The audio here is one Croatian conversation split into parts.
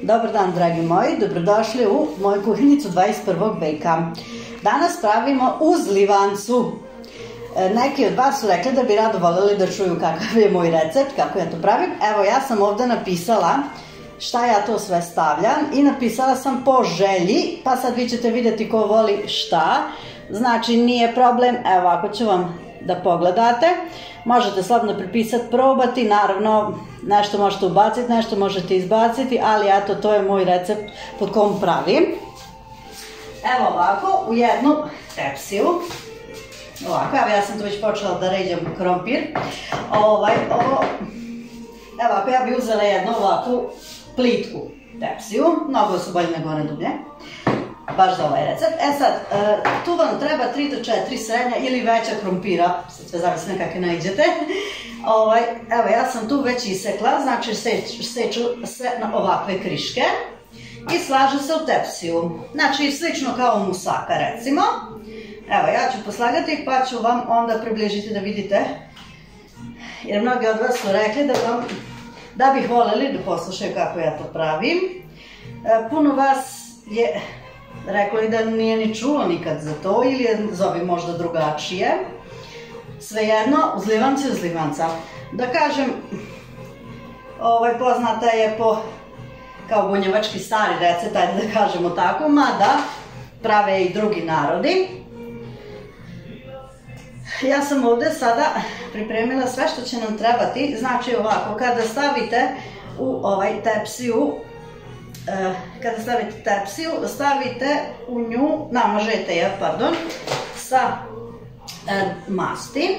Dobar dan, dragi moji, dobrodošli u moju kuhinjicu 21. veka. Danas pravimo uzlivancu. Neki od vas su rekli da bi rado voljeli da čuju kakav je moj recept, kako ja to pravim. Evo, ja sam ovdje napisala šta ja to sve stavljam i napisala sam po želji, pa sad vi ćete vidjeti ko voli šta. Znači, nije problem, evo, ako ću vam da pogledate, možete slobodno prepisati, probati, naravno nešto možete ubaciti, nešto možete izbaciti, ali eto, to je moj recept pod kom pravim. Evo ovako, u jednu tepsiju, ovako, evo ja sam tu već počela da ređam krompir, evo ovako, ja bi uzela jednu ovakvu plitku tepsiju, mnogo su bolje nego one dublje, baš za ovaj recept. E sad, tu vam treba 3 do 4 srednja ili veća krompira, sad sve zavisi na kakve nađete. Evo, ja sam tu već isekla, znači seču se na ovakve kriške i slažu se u tepsiju. Znači, slično kao musaka, recimo. Evo, ja ću poslagati pa ću vam onda približiti da vidite, jer mnogi od vas su rekli da bih voljeli da poslušaju kako ja to pravim. Puno vas je rekao i da nije ni čuo nikad za to ili je zove možda drugačije. Svejedno, uzlivanci uzlivanca. Da kažem, poznata je kao bunjevački stari recept, ajde da kažemo tako, mada prave i drugi narodi. Ja sam ovdje sada pripremila sve što će nam trebati. Znači ovako, kada stavite u tepsiju, stavite u nju, namažete je, sa masti.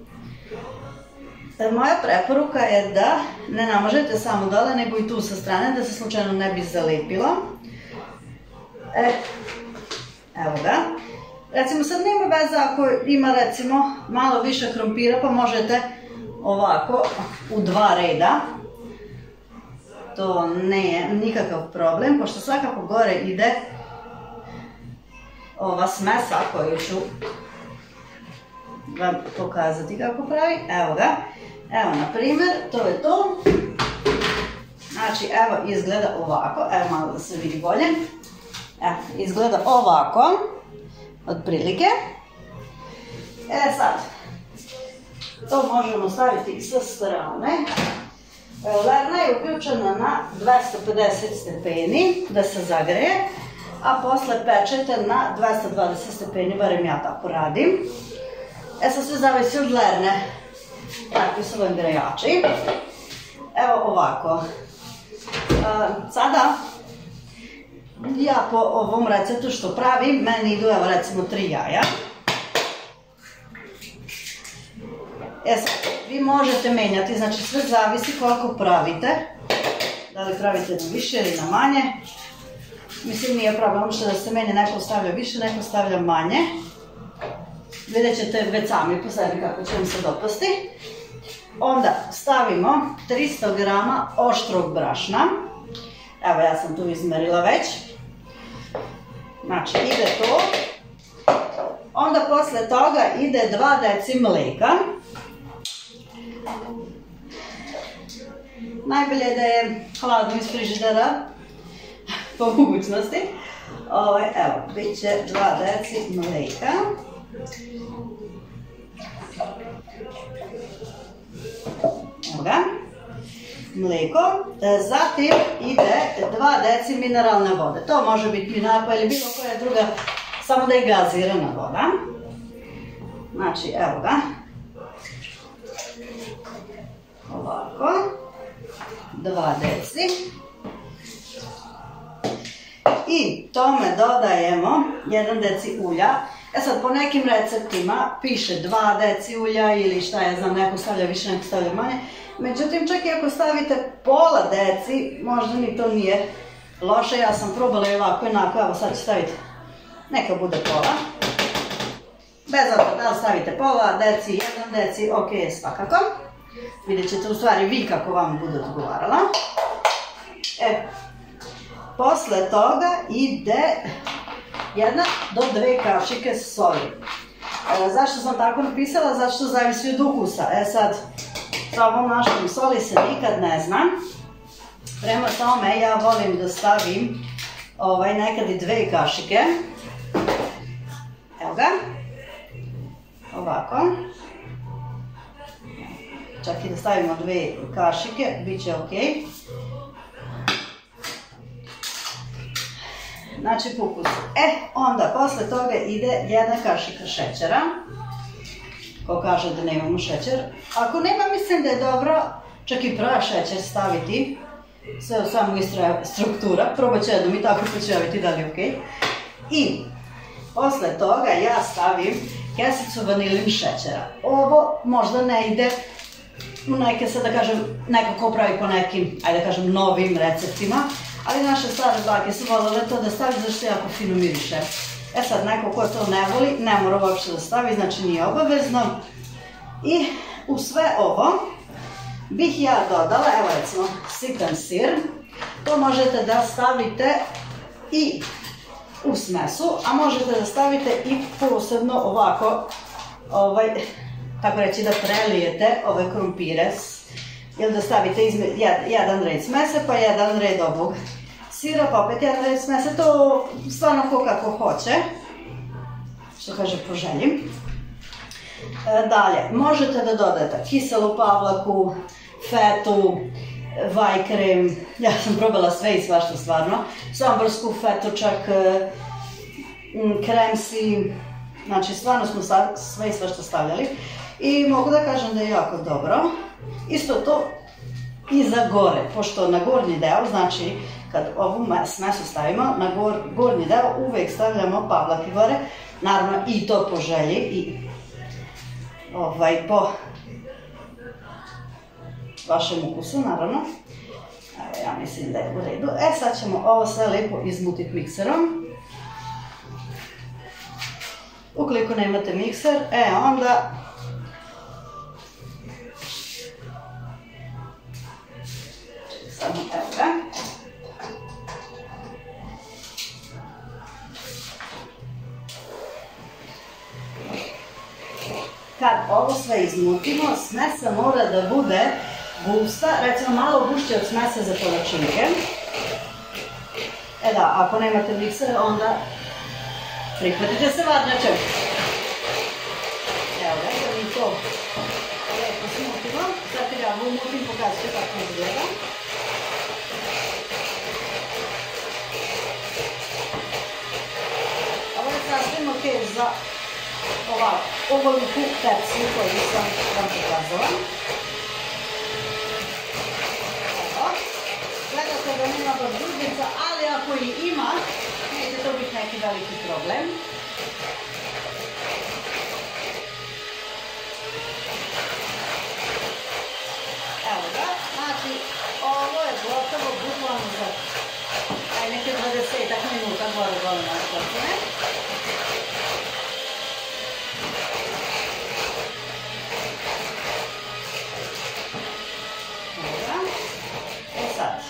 Moja preporuka je da ne namažete samo dole, nego i tu sa strane, da se slučajno ne bi zalepilo. Evo ga. Recimo, sad nema veze ako ima, recimo, malo više krompira, pa možete ovako u 2 reda. To nije nikakav problem, pošto svakako gore ide ova smesa koju ću vam pokazati kako pravi. Evo ga. Evo, na primjer, to je to. Znači, evo, izgleda ovako. Evo, malo da se vidi bolje. Evo, izgleda ovako. Otprilike. Sad, to možemo staviti sa strane. Lerna je uključena na 250 stepeni da se zagreje, a posle pečete na 220 stepeni, barem ja tako radim. Sad sve zavisi od lerne, takvi su vam grejači. Evo ovako. Sada, ja po ovom receptu što pravim, meni idu, evo recimo 3 jaja. Sad, vi možete menjati, znači sve zavisi koliko pravite. Da li pravite na više ili na manje. Mislim, nije problem što da se meni neko stavlja više, neko stavlja manje. Vidjet ćete već sami po sebi kako će vam se dopasti. Onda stavimo 300 grama oštrog brašna. Evo, ja sam tu izmerila već. Znači, ide to. Onda posle toga ide 2 deci mleka. Najbolje je da je hladno iz frižidera, po mogućnosti. Evo, bit će 2 deci mleka. Evo ga. Mleko. Zatim ide 2 deci mineralne vode. To može biti vinako ili bilo koja druga, samo da je gazirana voda. Znači, evo ga. Ovako. 2 deci. I tome dodajemo 1 deci ulja. Sad, po nekim receptima piše 2 deci ulja ili šta ja znam, neko stavlja više, neko stavlja manje. Međutim, čak i ako stavite pola deci, možda ni to nije loše. Ja sam probala i ovako i onako, evo sad ću staviti, neka bude pola. Bez obzira da li stavite pola deci, 1 deci, ok, svakako. Vidjet ćete u stvari vi kako vam bude odgovarala. Posle toga ide 1 do 2 kašike soli. Zašto sam tako napisala? Zašto zavisi od ukusa. Sad, sa ovom našom soli se nikad ne zna. Prema tome ja volim da stavim nekad i 2 kašike. Evo ga. Ovako. Čak i da stavimo 2 kašike, bit će ok. Znači po ukusu. Onda posle toga ide 1 kašika šećera. Ko kaže da nemamo šećer. Ako nema, mislim da je dobro čak i prav šećer staviti. Sve u samu struktura. Probat ću jednom i tako pa ću ja vidjeti da li je ok. I posle toga ja stavim kesicu vanilin šećera. Ovo možda ne ide u neke, sad da kažem, neko ko pravi po nekim, ajde da kažem, novim receptima. Ali naše stare bake su voljele to da stavi zašto jako fino miriše. Sad, neko ko to ne voli, ne mora uopšte da stavi, znači nije obavezno. I u sve ovo bih ja dodala, evo recimo, sitan sir. To možete da stavite i u smesu, a možete da stavite i posebno ovako, tako reći da prelijete ove krompire. Ili da stavite jedan red smese, pa jedan red ovog sira, pa opet jedan red smese, to stvarno ko kako hoće, što kaže po želji. Dalje, možete da dodate kiselu pavlaku, fetu, vajkrem, ja sam probala sve i svašta stvarno, somborsku fetu čak, kremsi, znači stvarno smo sve i svašta stavljali i mogu da kažem da je jako dobro. Isto to i za gore, pošto na gornji deo, znači kad ovu smesu stavimo, na gornji deo uvek stavljamo pavlake gore, naravno i to po želji i po vašem ukusu, naravno. Evo, ja mislim da je u redu. Sad ćemo ovo sve lepo izmutiti mikserom. Ukoliko nemate mikser, onda samo evo ga. Kad ovo sve izmutimo, smesa mora da bude gusta, recimo malo gušće od smese za palačinke. Da, ako nemate mikser, onda prihvatite se varnjačem. Evo ga, da mi to lepo smutimo. Sad ja umutim, pokazat ću kako izgleda. Ovo je sasvim ok za ovoliku pepsiju koju sam vam pokazala. Evo, gledate da nema baš žužnica, ali ako i ima, neće to biti neki veliki problem. Evo ga, znači ovo je gotovo bukvalno za neke 20 minuta gore na športine. Sad.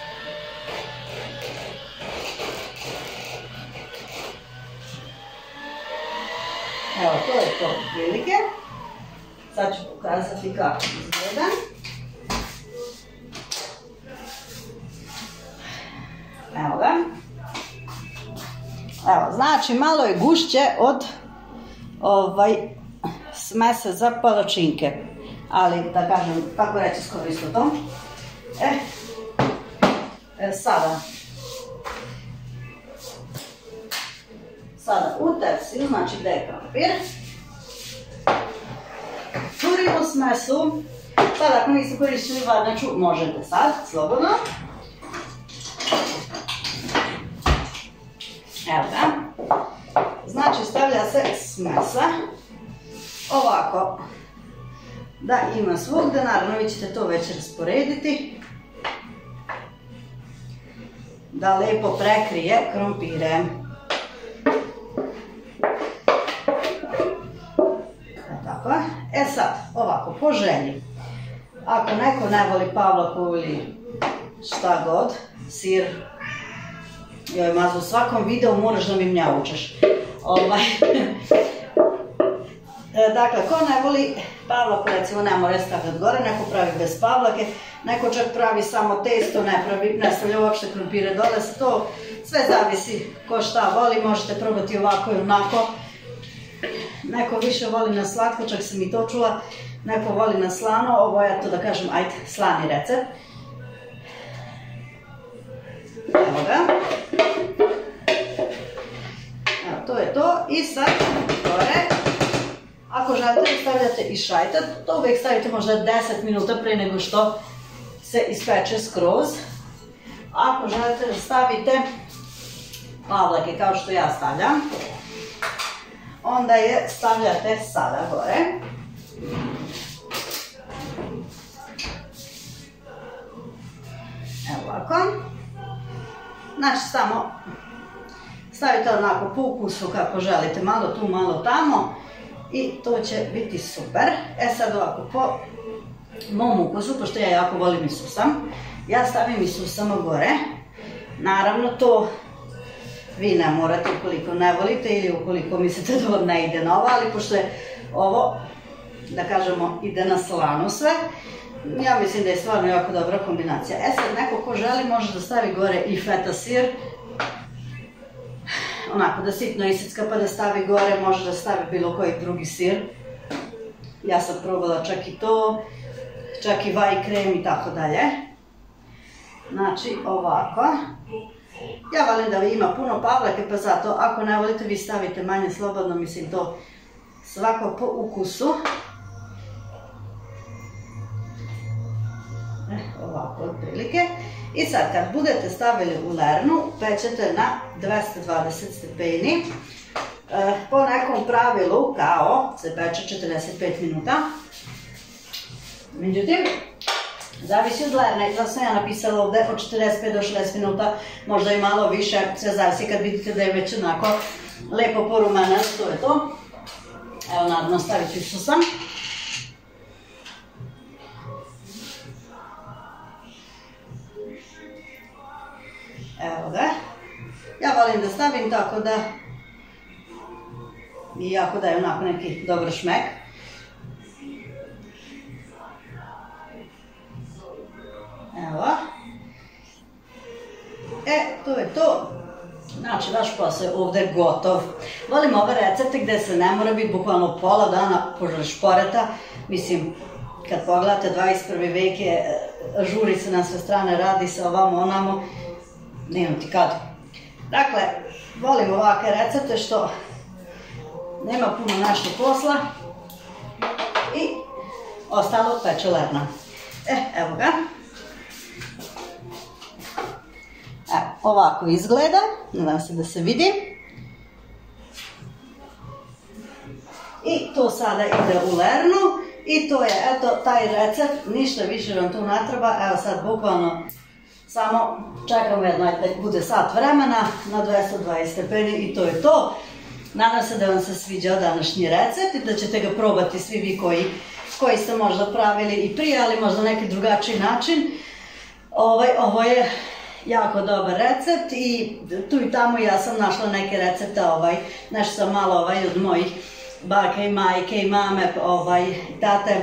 Evo, to je to prilike. Sad ću pokazati kako izgleda. Evo ga. Evo, znači malo je gušće od smese za palačinke. Ali, da kažem, kako reći skoro isto to. Sada u tepsiju, znači gde je krompir, turimo smesu. Sada ako niste koristili varnjaču, možete sad, slobodno. Evo ga. Znači stavlja se smesa ovako da ima svugde, naravno vi ćete to već rasporediti da lepo prekrije krompire. Tako. Sad, ovako, po želji. Ako neko ne voli pavlaku ili šta god, sir, joj Mazo, u svakom videu moraš da mi mnjaučeš. Dakle, ko ne voli pavlaku, recimo ne mora stavljati gore, neko pravi bez pavlake, neko čak pravi samo testo, ne stavlja uopšte krompire dole, to sve zavisi ko šta voli, možete probati ovako i onako. Neko više voli na slatko, čak sam i to čula, neko voli na slano, ovo je to da kažem, ajde, slani recept. Evo ga. Evo, to je to i sad gore. Ako želite da stavljate i šajtat, to uvijek stavite možda 10 minuta pre nego što se ispeče skroz. Ako želite da stavite pavlake kao što ja stavljam, onda je stavljate sada gore. Evo ovako. Znači samo stavite onako po ukusu kako želite, malo tu, malo tamo. I to će biti super. Sad ovako, po mom ukusu, pošto ja jako volim i susam, ja stavim i susama gore. Naravno, to vi ne morate ukoliko ne volite ili ukoliko mislite da vam ne ide na ovo, ali pošto je ovo, da kažemo, ide na slano sve, ja mislim da je stvarno jako dobra kombinacija. Sad neko ko želi može da stavi gore i feta sir, onako da sitno isecka pa da stavi gore, može da stavi bilo koji drugi sir. Ja sam probala čak i to, čak i vaj krem i tako dalje. Znači ovako. Ja volim da ima puno pavlake, pa zato ako ne volite vi stavite manje slobodno, mislim to svako po ukusu. Ovako otprilike. I sad kad budete stavili u lernu, pećete na 220 stepeni. Po nekom pravilu kao se peče 45 minuta. Međutim, zavisi od lerne, zato sam ja napisala ovde od 45 do 60 minuta, možda i malo više, sve zavisi kad vidite da je već onako lepo porumena, to je to. Evo naravno stavit ću susam. Evo ga. Ja volim da stavim tako da i jako daje onako neki dobar šmek. Evo. To je to. Znači, vaš posao je ovde gotov. Volim ove recepte gde se ne mora biti bukvalno pola dana požešporeta. Mislim, kad pogledate 21. vek je, žuri se na sve strane, radi se ovamo onamo. Nemam ti kad. Dakle, volim ovakve recepte što nema puno nešto posla i ostalo peče lerna. Evo ga. Ovako izgleda, nadam se da se vidi. I to sada ide u lernu i to je, eto, taj recept, ništa više vam tu ne treba, evo sad bukvalno samo čekamo jedno da bude sat vremena na 220 stepeni i to je to. Nadam se da vam se sviđao današnji recept i da ćete ga probati svi vi koji ste možda pravili i prije, ali možda neki drugačiji način. Ovo je jako dobar recept i tu i tamo ja sam našla neke recepte, nešto sam malo od mojih bake i majke i mame, tate,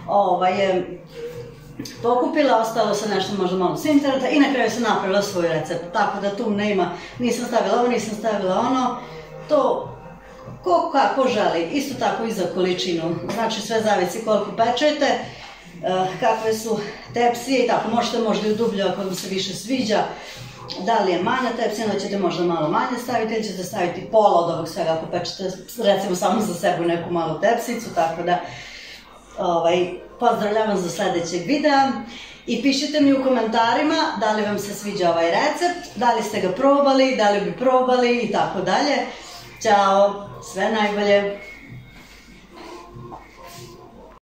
pokupila, ostalo se nešto možda malo s interneta i na kraju sam napravila svoj recept, tako da tu nema, nisam stavila ovo, nisam stavila ono, to ko kako želi, isto tako i za količinu, znači sve zavisi koliko pečete, kakve su tepsije i tako, možete možda i u dublju ako vam se više sviđa, da li je manja tepsija, onda ćete možda malo manje staviti ili ćete staviti pola od ovog svega ako pečete recimo samo za sebe neku malu tepsicu, tako da pozdravljam vas do sledećeg videa i pišite mi u komentarima da li vam se sviđa ovaj recept, da li ste ga probali, da li bi probali i tako dalje. Ćao, sve najbolje!